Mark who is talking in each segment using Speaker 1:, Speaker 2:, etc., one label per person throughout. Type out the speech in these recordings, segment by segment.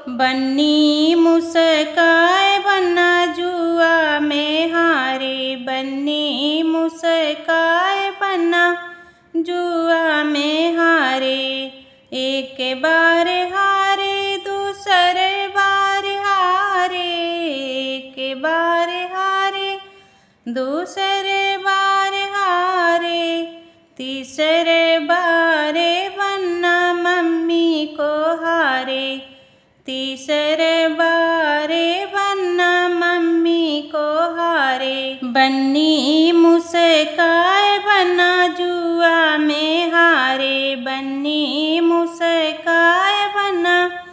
Speaker 1: बन्नी मुस्काए बन्ना जुआ में हारे। बन्नी मुस्काए बन्ना जुआ में हारे। एक बार हारे दूसरे बार हारे। एक बार हारे दूसरे बार हारे। तीसरे बार बन्ना मम्मी को हारे। तीसरे बार बन्ना मम्मी को हारे। बन्नी मुस्काए बन्ना जुआ में हारे। बन्नी मुस्काए बन्ना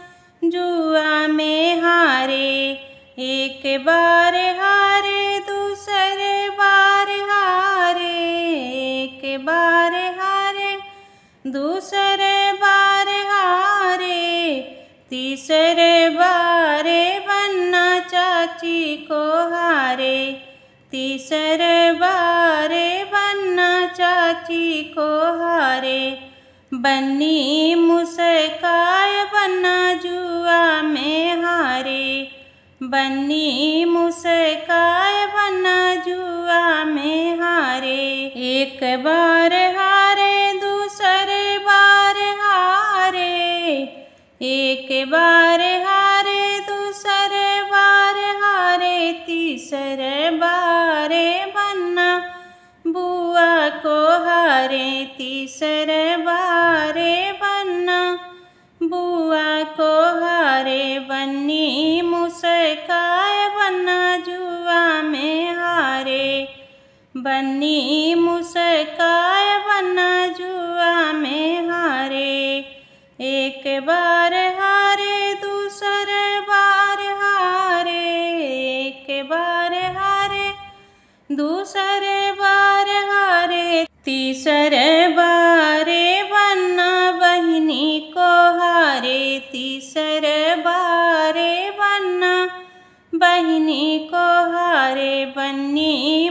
Speaker 1: जुआ में हारे। एक बार हारे दूसरे बार हारे। एक बार हारे दूसरे बार हारे। तीसरे बार बन्ना चाची को हारे। तीसरे बार बन्ना चाची को हारे। बन्नी मुस्काए बन्ना जुआ में हारे। बन्नी मुस्काए बन्ना जुआ में हारे। एक बार हारे दूसरे बार हारे। एक बार हारे दूसरे बार हारे। तीसरे बार बन्ना बुआ को हारे। तीसरे बार बन्ना बुआ को हारे। बन्नी मुस्काए बन्ना जुआ में हारे। बन्नी मुस्काए बन्ना जुआ में हारे। एक बार हारे दूसरे बार हारे। एक बार हारे दूसरे बार हारे। तीसरे बार बन्ना बहिनी को हारे। तीसरे बार बन्ना बहिनी को हारे। बन्नी